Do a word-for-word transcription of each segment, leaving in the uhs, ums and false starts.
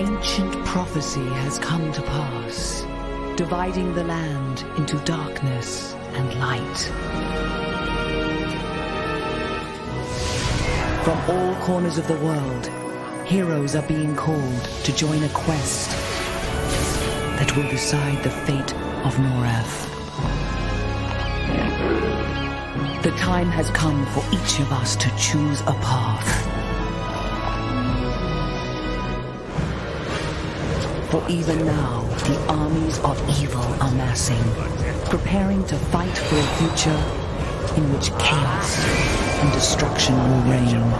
ancient prophecy has come to pass, dividing the land into darkness and light. From all corners of the world, heroes are being called to join a quest that will decide the fate of Norath. The time has come for each of us to choose a path. For even now, the armies of evil are massing, preparing to fight for a future in which chaos and destruction will reign.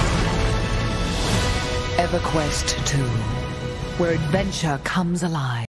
EverQuest two, where adventure comes alive.